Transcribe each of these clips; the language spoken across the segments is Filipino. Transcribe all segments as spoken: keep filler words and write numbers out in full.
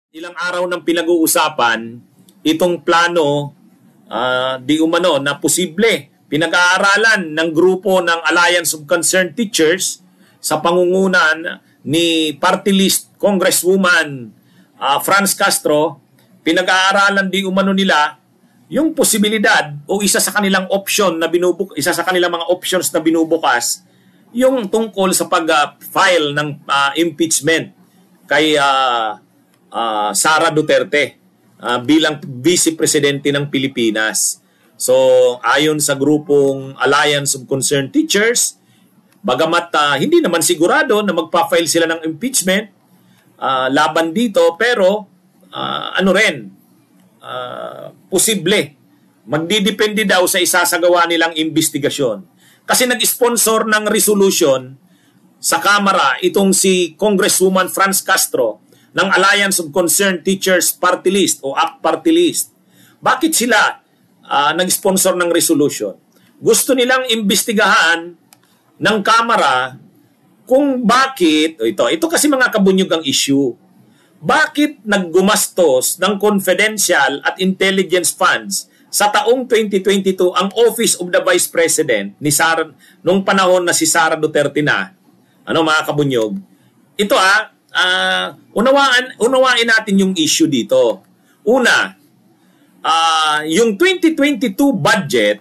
Ilang araw nang pinag-uusapan itong plano uh, di umano na posible pinag-aaralan ng grupo ng Alliance of Concerned Teachers sa pangungunan ni Party List Congresswoman uh, Franz Castro. Pinag-aaralan di umano nila yung posibilidad o isa sa kanilang option na binubuk isa sa kanilang mga options na binubukas yung tungkol sa pag-file ng uh, impeachment kay uh, Uh, Sara Duterte uh, bilang Vice Presidente ng Pilipinas. So, ayon sa grupong Alliance of Concerned Teachers, bagamat uh, hindi naman sigurado na magpa-file sila ng impeachment uh, laban dito, pero uh, ano rin, uh, posible. Magdidepende daw sa isasagawa nilang investigasyon. Kasi nag-sponsor ng resolution sa Kamara itong si Congresswoman Franz Castro ng Alliance of Concerned Teachers Party List o A C T Party List. Bakit sila uh, nag-sponsor ng resolution? Gusto nilang imbestigahan ng Kamara kung bakit, ito, ito kasi mga kabunyugang issue, bakit naggumastos ng confidential at intelligence funds sa taong twenty twenty-two ang Office of the Vice President ni Sara, nung panahon na si Sara Duterte na, ano mga kabunyog? Ito ah, Uh, unawaan, unawain natin yung issue dito. Una, uh, yung twenty twenty-two budget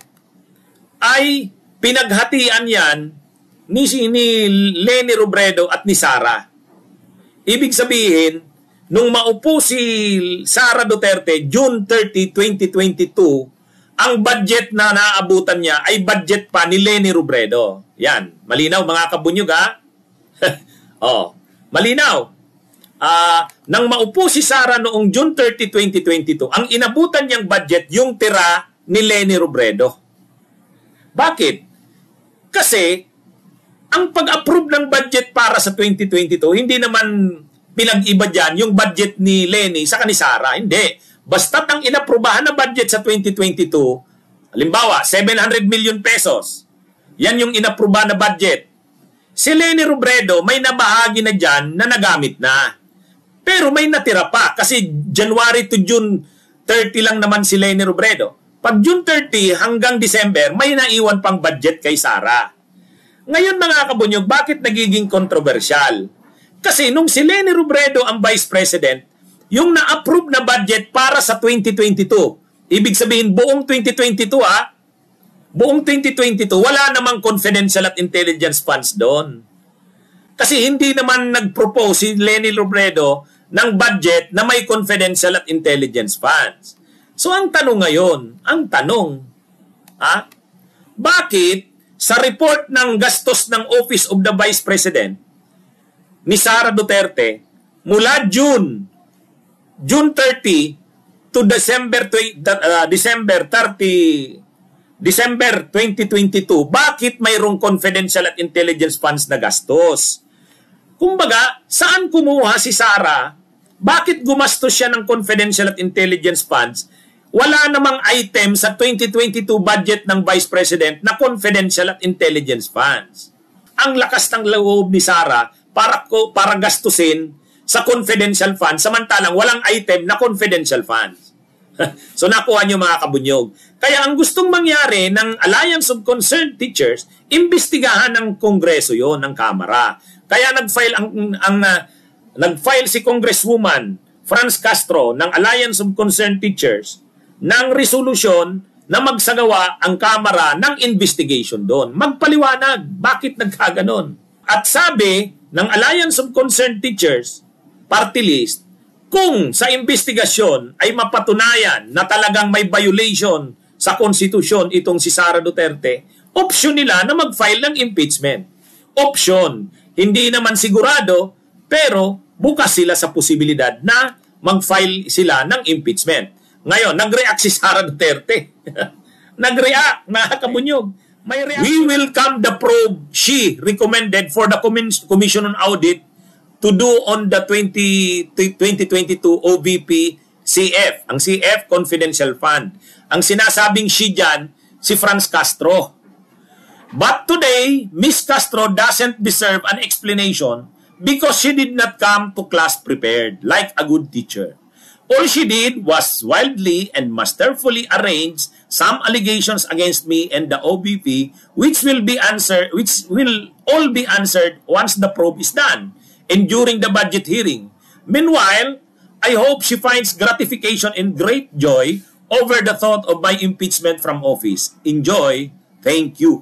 ay pinaghatian yan ni, ni Leni Robredo at ni Sara. Ibig sabihin, nung maupo si Sara Duterte, June thirtieth, twenty twenty-two, ang budget na naabutan niya ay budget pa ni Leni Robredo. Yan, malinaw mga kabunyog ha? Oh. Malinaw, uh, nang maupo si Sara noong June thirtieth, twenty twenty-two, ang inabutan niyang budget yung tira ni Leni Robredo. Bakit? Kasi, ang pag-approve ng budget para sa twenty twenty-two, hindi naman pinag-iba dyan yung budget ni Leni sa ni Sara. Hindi. Basta't ang inaprubahan na budget sa twenty twenty-two, halimbawa, seven hundred million pesos. Yan yung inaprubahan na budget. Si Leni Robredo may nabahagi na dyan na nagamit na. Pero may natira pa kasi January to June thirtieth lang naman si Leni Robredo. Pag June thirtieth hanggang December, may naiwan pang budget kay Sara. Ngayon mga kabunyog, bakit nagiging kontrobersyal? Kasi nung si Leni Robredo ang Vice President, yung na-approve na budget para sa twenty twenty-two, ibig sabihin buong twenty twenty-two ha, buong twenty twenty-two, wala namang confidential at intelligence funds doon. Kasi hindi naman nag-propose si Leni Robredo ng budget na may confidential at intelligence funds. So ang tanong ngayon, ang tanong, ha? Bakit sa report ng gastos ng Office of the Vice President ni Sara Duterte, mula June, June thirtieth to December, uh, December thirtieth, December twenty twenty-two, bakit mayroong confidential at intelligence funds na gastos? Kumbaga, saan kumuha si Sara? Bakit gumastos siya ng confidential at intelligence funds? Wala namang item sa twenty twenty-two budget ng Vice President na confidential at intelligence funds. Ang lakas ng loob ni Sara para, para gastusin sa confidential funds, samantalang walang item na confidential funds. So nakuha nyo mga kabunyog. Kaya ang gustong mangyari ng Alliance of Concerned Teachers, imbestigahan ng Kongreso yon, ng Kamara. Kaya nag-file ang, ang uh, nag-file si Congresswoman Franz Castro ng Alliance of Concerned Teachers ng resolusyon na magsagawa ang Kamara ng investigation doon. Magpaliwanag bakit nagkaganon. At sabi ng Alliance of Concerned Teachers Party List, kung sa investigasyon ay mapatunayan na talagang may violation sa konstitusyon itong si Sara Duterte, option nila na mag-file ng impeachment. Option. Hindi naman sigurado, pero bukas sila sa posibilidad na mag-file sila ng impeachment. Ngayon, nag-react si Sara Duterte. Nag-react, mga kabunyog. May react. We will come the probe she recommended for the Commission on Audit to do on the twenty twenty-two O V P C F, ang C F Confidential Fund. Ang sinasabing she dyan, si Franz Castro. But today, Miss Castro doesn't deserve an explanation because she did not come to class prepared like a good teacher. All she did was wildly and masterfully arrange some allegations against me and the O B P, which will be answered, which will all be answered once the probe is done and during the budget hearing. Meanwhile, I hope she finds gratification and great joy over the thought of my impeachment from office. Enjoy. Thank you.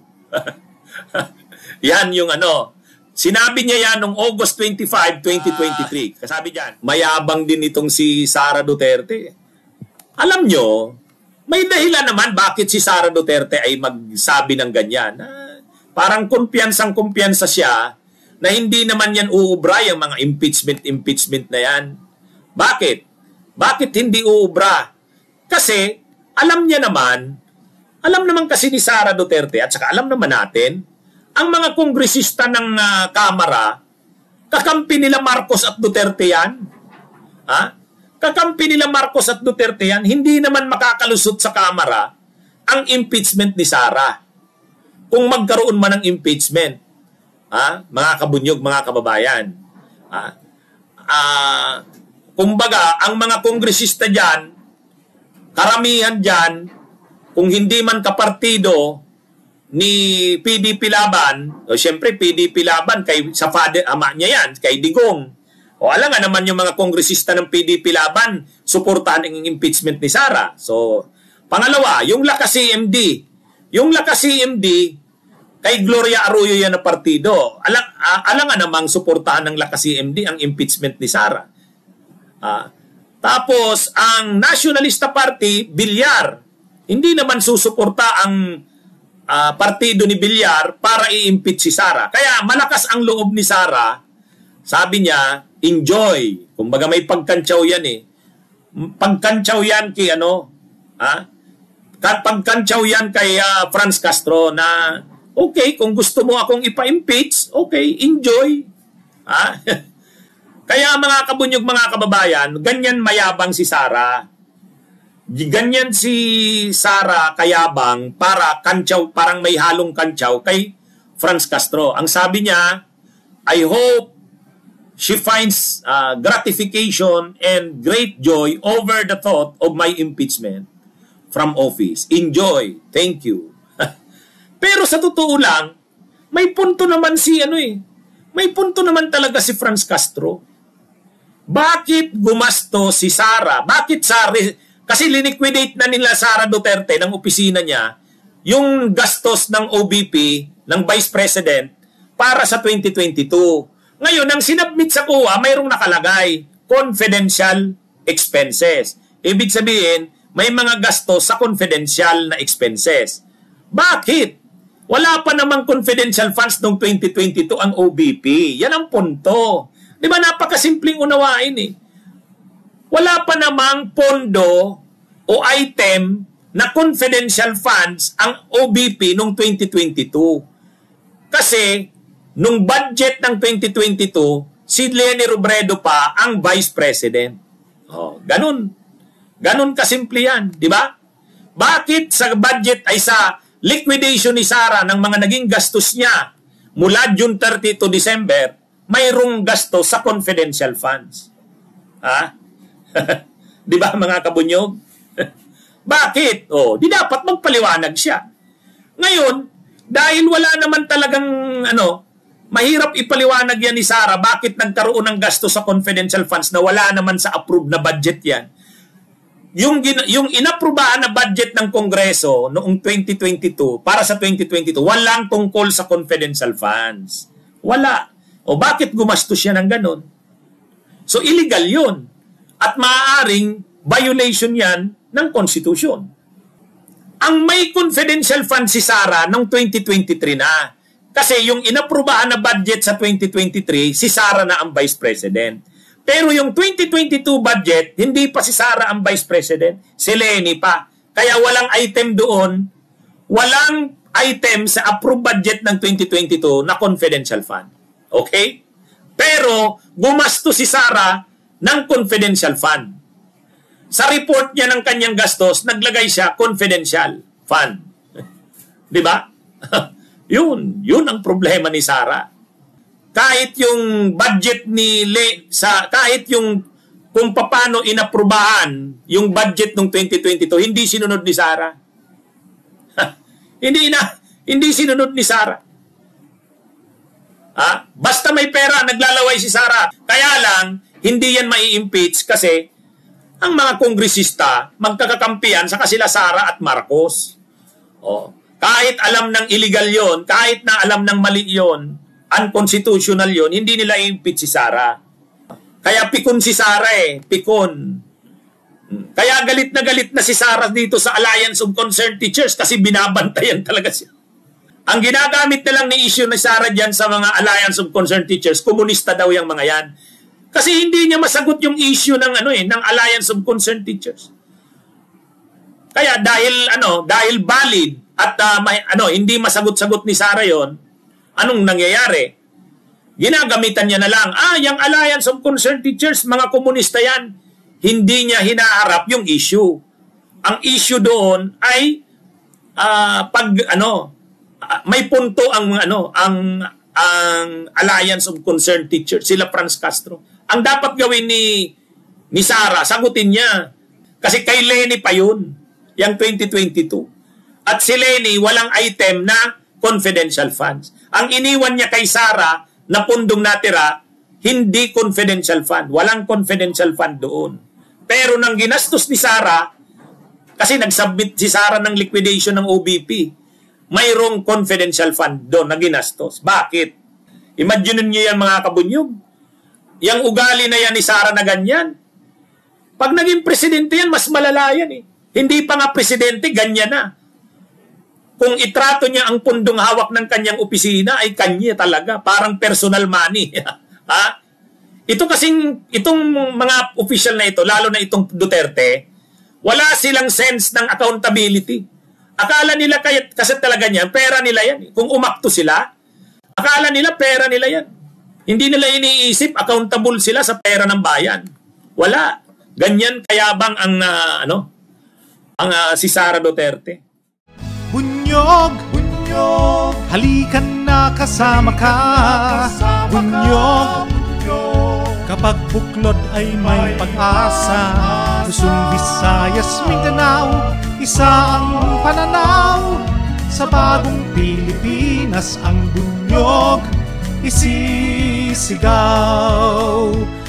Yan yung ano. Sinabi niya yan noong August twenty-fifth, twenty twenty-three. Kasabi diyan, mayabang din itong si Sara Duterte. Alam nyo, may dahilan naman bakit si Sara Duterte ay magsabi ng ganyan. Ah, parang kumpiyansang-kumpiyansa siya na hindi naman yan uubra yung mga impeachment-impeachment na yan. Bakit? Bakit hindi uubra? Kasi alam niya naman, alam naman kasi ni Sara Duterte at saka alam naman natin, ang mga kongresista ng uh, Kamara, kakampi nila Marcos at Duterte yan. Ha? Kakampi nila Marcos at Duterte yan, hindi naman makakalusot sa Kamara ang impeachment ni Sara. Kung magkaroon man ng impeachment, ha? Mga kabunyog, mga kababayan. Ha? Uh, kumbaga, ang mga kongresista dyan, karamihan dyan, kung hindi man kapartido ni P D P Laban, o siyempre P D P Laban, kay, sa father, ama niya yan, kay Digong. O alam nga naman yung mga kongresista ng P D P Laban, suportahan ang impeachment ni Sara. So, pangalawa, yung Lakas C M D. Yung Lakas C M D, kay Gloria Arroyo yan na partido. Alam, uh, alam nga namang suportahan ng Lakas C M D ang impeachment ni Sara. Uh, tapos, ang Nationalista Party, Villar, hindi naman susuporta ang Uh, partido ni Villar para i-impeach si Sara. Kaya malakas ang loob ni Sara. Sabi niya, enjoy. Kumbaga may pagkantsaw yan eh. Pagkantsaw yan kay ano, ha? Pagkantsaw yan kay uh, Franz Castro na, okay, kung gusto mo akong ipa-impeach, okay, enjoy. Ha? Kaya mga kabunyog, mga kababayan, ganyan mayabang si Sara. Ganyan si Sara kayabang para kantsaw, parang may halong kantsaw kay Franz Castro. Ang sabi niya, I hope she finds uh, gratification and great joy over the thought of my impeachment from office. Enjoy. Thank you. Pero sa totoo lang, may punto naman si ano eh. May punto naman talaga si Franz Castro. Bakit gumasto si Sara? Bakit sa kasi liniquidate na nila Sara Duterte ng opisina niya yung gastos ng O B P ng Vice President para sa twenty twenty-two. Ngayon, ang sinabmit sa C O A, mayroong nakalagay, confidential expenses. Ibig sabihin, may mga gastos sa confidential na expenses. Bakit? Wala pa namang confidential funds noong twenty twenty-two ang O B P. Yan ang punto. Di ba napakasimpleng unawain eh. Wala pa namang pondo o item na confidential funds ang O B P noong twenty twenty-two. Kasi, nung budget ng twenty twenty-two, si Leni Robredo pa ang Vice President. Oh, ganun. Ganun kasimple yan, di ba? Bakit sa budget ay sa liquidation ni Sara ng mga naging gastos niya mula June thirtieth to December, mayroong gastos sa confidential funds? Ha? Di ba mga kabunyog? Bakit? Oh, di dapat magpaliwanag siya. Ngayon, dahil wala naman talagang ano, mahirap ipaliwanag yan ni Sara bakit nagkaroon ng gasto sa confidential funds na wala naman sa approved na budget yan. Yung, yung inaprubahan na budget ng Kongreso noong twenty twenty-two, para sa twenty twenty-two, walang tungkol sa confidential funds. Wala. O bakit gumastos siya ng ganun? So, illegal yun. At maaaring violation yan ng konstitusyon. Ang may confidential fund si Sara noong twenty twenty-three na. Kasi yung inaprubahan na budget sa twenty twenty-three, si Sara na ang Vice President. Pero yung twenty twenty-two budget, hindi pa si Sara ang Vice President, si Leni pa. Kaya walang item doon, walang item sa approved budget ng twenty twenty-two na confidential fund. Okay? Pero gumasto si Sara ng confidential fund. Sa report niya ng kanyang gastos, naglagay siya confidential fund. Di ba? Yun. Yun ang problema ni Sara. kahit yung budget ni Le, sa kahit yung kung paano inaprubahan yung budget ng twenty twenty-two, hindi sinunod ni Sara. hindi na hindi sinunod ni Sara. Ah, basta may pera, naglalaway si Sara. Kaya lang, hindi yan mai-impeach kasi ang mga kongresista magkakakampihan sa sila Sara at Marcos. Oh, kahit alam ng illegal yon, kahit na alam ng mali yon, unconstitutional yon, hindi nila i-impeach si Sara. Kaya pikon si Sara eh, pikon. Kaya galit na galit na si Sara dito sa Alliance of Concerned Teachers kasi binabantayan talaga siya. Ang ginagamit na lang ni issue ni Sara dyan sa mga Alliance of Concerned Teachers, komunista daw yung mga yan. Kasi hindi niya masagot yung issue ng ano eh, ng Alliance of Concerned Teachers. Kaya dahil ano, dahil valid at uh, may, ano, hindi masagot-sagot ni Sara yon, anong nangyayari? Ginagamitan niya na lang, ah, yung Alliance of Concerned Teachers, mga komunista yan, hindi niya hinaharap yung issue. Ang issue doon ay uh, pag ano, uh, may punto ang ano, ang ang Alliance of Concerned Teachers, sila Franz Castro. Ang dapat gawin ni ni Sara, sagutin niya. Kasi kay Leni pa yun, yung twenty twenty-two. At si Leni, walang item na confidential funds. Ang iniwan niya kay Sara na pundong natira, hindi confidential fund. Walang confidential fund doon. Pero nang ginastos ni Sara, kasi nag-submit si Sara ng liquidation ng O B P, mayroong confidential fund doon na ginastos. Bakit? Imagine niyo yan mga kabunyog. Yang ugali na yan ni Sara na ganyan. Pag naging presidente yan, mas malala yan eh. Hindi pa nga presidente, ganyan na. Kung itrato niya ang pundong hawak ng kanyang opisina, ay kanya talaga. Parang personal money. Ha? Ito kasing, itong mga official na ito, lalo na itong Duterte, wala silang sense ng accountability. Akala nila kaya, kasi talaga niyan, pera nila yan. Kung umakto sila, akala nila pera nila yan. Hindi nila iniisip, accountable sila sa pera ng bayan. Wala. Ganyan kayabang ang, uh, ano, ang uh, si Sara Duterte. Bunyog, bunyog, halikan na kasama ka. Bunyog, kapag buklod ay may pag-asa. Luzon, Visayas, Mindanao, isa ang pananaw. Sa bagong Pilipinas ang bunyog isisigaw.